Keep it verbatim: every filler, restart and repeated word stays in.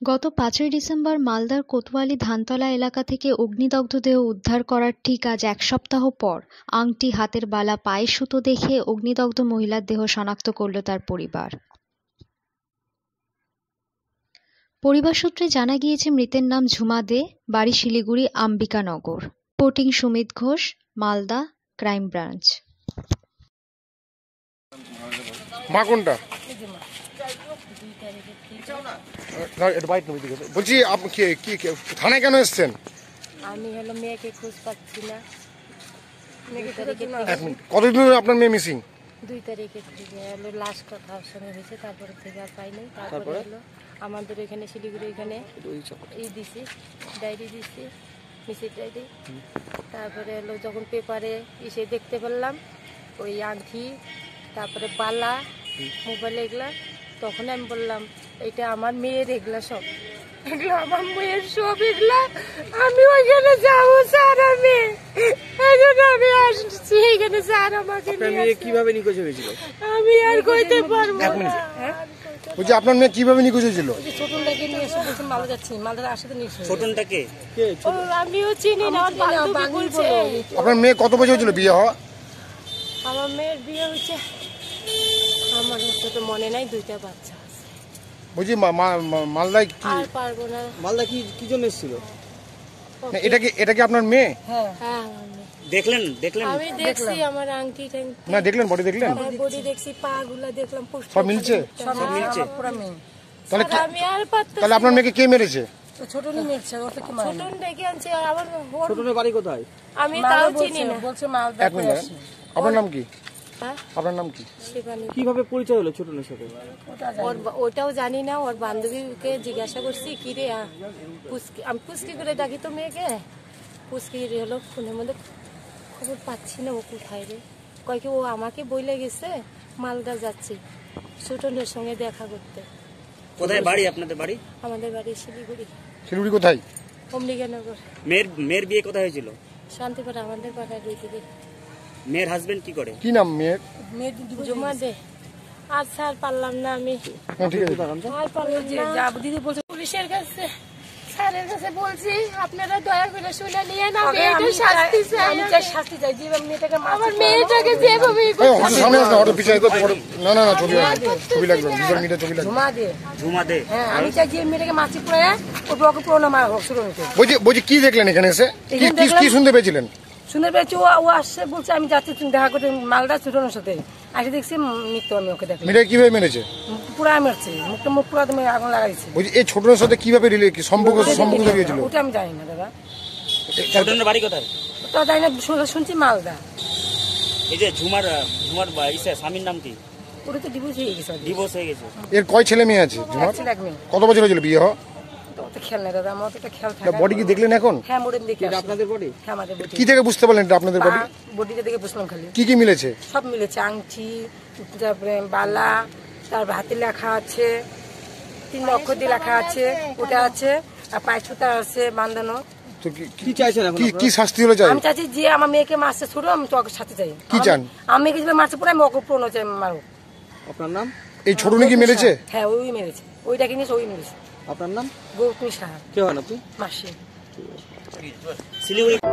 গত পাঁচই ডিসেম্বর মালদার কোতোয়ালি ধানতলা এলাকা থেকে অগ্নিদগ্ধ দেহ উদ্ধার করার ঠিক আজ এক সপ্তাহ পর আংটি, হাতের বালা, পায়ের সুতো দেখে অগ্নিদগ্ধ মহিলার দেহ শনাক্ত করল তার পরিবার। পরিবার সূত্রে জানা গিয়েছে মৃতের নাম ঝুমা দে, বাড়ি Siliguri Ambikanagar. Reporting Sumit Ghosh, Malda crime branch. মা কোনটা? বলছি আপনি থানায় কেন এসছেন? আমি হলো মেয়েকে খোঁজ পাচ্ছি না। কতদিন ধরে আপনার মেয়ে মিসিং? দুই তারিখে থেকে হলো লাশ কথা সঙ্গে হয়েছে, তারপরে থেকে আর পাই নাই। তারপরে হলো আমাদের এখানে শিলিগুড়ি এখানে ই দিছি, ডায়েরি দিছি, মিসির ডায়েরি। তারপরে হলো যখন পেপারে এসে দেখতে পেলাম ওই আংটি, তারপরে বালা, মোবাইল এগুলা, তখন আমি বললাম এটা আমার মেয়ের, এগুলা সব এগুলো আমার মেয়ের সব, এগুলা আমি ওইখানে যাবো স্যার, আমি আমি আসছি এখানে স্যার। আমাকে কিভাবে নিখোঁজ হয়েছিল আমি আর কইতে পারবো না। বলছি আপনার মেয়ে কিভাবে নিখোঁজ হয়েছিল? ছোটনটাকে নিয়ে এসে বলছে মালদা যাচ্ছি, মালদার আসতে নিয়ে এসে। ছোটনটাকে আমিও চিনি না, আমার বান্ধবী বলছে। আপনার মেয়ে কত বছর হয়েছিল বিয়ে হওয়া? আমার মেয়ের বিয়ে হয়েছে, আমার তো মনে নাই, দুইটা বাচ্চা আছে। বলছি মালদায় আর পারবো না। মালদা কি কি জন্য এসেছিল? এটা কি এটা কি আপনার মেয়ে? হ্যাঁ হ্যাঁ আমার মেয়ে। দেখলেন দেখলেন আমি দেখছি আমার আংটি টাংটি না দেখলেন, বডি দেখলেন? বডি দেখছি, পা গুলা দেখলাম, সব মিলছে? সব মিলছে। তাহলে আমি আর পারতেছি। তাহলে আপনার মেয়েকে কে মেরেছে? ছোটনই মেরেছে, ওটা কি মানে? ছোটন ডেকে আনছে আবার। ছোটনের বাড়ি কোথায়? আমি তাও চিনি না, বলছে মালদা। এক মিনিট, আপনার নাম কি? আপনার নাম কি? কিভাবে পরিচয় হলো ছোটনের সাথে? ওর ওটাও জানি না। ওর বান্ধবীকে জিজ্ঞাসা করছি কি রে পুস্কি, আমি পুস্কি করে ডাকি তো মেয়েকে, পুস্কি হলো ফোনের মধ্যে, খবর পাচ্ছি না ও কোথায় রে। কয় কি ও আমাকে বইলে গেছে মালদা যাচ্ছি ছোটনের সঙ্গে দেখা করতে। কোথায় বাড়ি আপনাদের বাড়ি? আমাদের বাড়ি শিলিগুড়ি। শিলিগুড়ি কোথায়? অম্বিকানগর। মেয়ের মেয়ের বিয়ে কোথায় হয়েছিল? শান্তিপাড়া, আমাদের পাড়ায় দুই দিকে। মেয়ের হাজবেন্ড কি করে? কি নাম মেয়ের? জমা দে। আর স্যার পারলাম না আমি, ঠিক আছে আর পারলাম না। দিদি বলছে পুলিশের কাছে, স্যারের কাছে বলছি আপনারা দয়া করে শুনে নিয়েন, আমি এটা শাস্তি চাই। আমি চাই শাস্তি চাই, যেভাবে মেয়েটাকে আমার মেয়েটাকে যেভাবে সামনে আসো, অটো পিছাই করতে পারো না। না না ছবি লাগবে, ছবি লাগবে, দুজন মিলে ছবি লাগবে। জমা দে, জমা দে। হ্যাঁ আমি চাই যে মেয়েটাকে মাছি পড়ে ও ব্লকে পুরো মারা হোক শুরু হতে। বলছি বলছি কি দেখলেন এখানে এসে? কি কি শুনতে পেয়েছিলেন? শুনতে পেয়েছি ও ও আসছে, বলছে আমি যাচ্ছি তুমি দেখা করতে মালদা ছোটনের সাথে। আসে দেখছি মৃত্যু, আমি ওকে দেখলাম। মেয়েটা কিভাবে মেরেছে? পুরা মেরেছে, মুখটা মুখ পুরা তুমি আগুন লাগাইছে। বলছি এই ছোটনের সাথে কিভাবে সম্পর্ক সম্পর্ক হয়েছিল? ওটা আমি জানি না দাদা। ছোটনের বাড়ি কোথায়? ওটা জানি না, শুনছি মালদা। এই যে ঝুমার ঝুমার ইসে স্বামীর নাম কি? ওটা তো ডিভোর্স হয়ে গেছে। ডিভোর্স হয়ে গেছে। এর কয় ছেলে মেয়ে আছে ঝুমার? কত বছর হয়েছিল বিয়ে হওয়া? তো খেয়াল নাই দাদা, আমার তো খেয়াল থাকে। বডি কি দেখলেন এখন? হ্যাঁ বডি দেখি। আপনাদের বডি? হ্যাঁ আমাদের বডি। কি থেকে বুঝতে পারলেন এটা আপনাদের বডি? বডিটা দেখে বুঝলাম খালি। কি কি মিলেছে? সব মিলেছে, আংটি, তারপরে বালা, তারপর হাতে লেখা আছে, তিন অক্ষর দিয়ে লেখা আছে, ওটা আছে, আর পায়ে সুতা আছে বাঁধানো। তো কি চাইছেন এখন? কি কি শাস্তি হলো চাই? আমি চাইছি যে আমার মেয়েকে মারছে ছোট, আমি তো ওকে সাথে চাই। কি চান? আমি মেয়েকে যে মারছে পরে আমি ওকে পুরনো চাই মারো। আপনার নাম? এই ছোট নাকি মেরেছে? হ্যাঁ ওই মেরেছে, ওইটাকে নিয়ে ওই মেরেছে। আপনার নাম? গৌতমী সাহা। কে হন আপনি? মাসি। শিলিগুড়ি।